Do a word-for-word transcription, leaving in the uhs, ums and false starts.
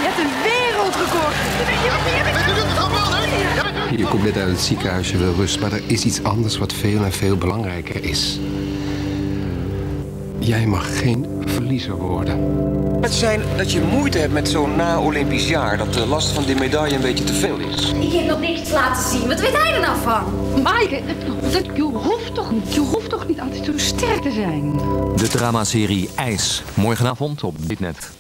hebt een wereldrecord. Je komt net uit het ziekenhuis, je wil rust, maar er is iets anders wat veel en veel belangrijker is. Jij mag geen verliezer worden. Het zijn dat je moeite hebt met zo'n na-Olympisch jaar, dat de last van die medaille een beetje te veel is. Ik heb nog niks laten zien. Wat weet hij er nou van? Maaike, dat, je hoeft toch niet, je hoeft toch niet altijd zo sterk te zijn? De dramaserie IJs. Morgenavond op Ditnet.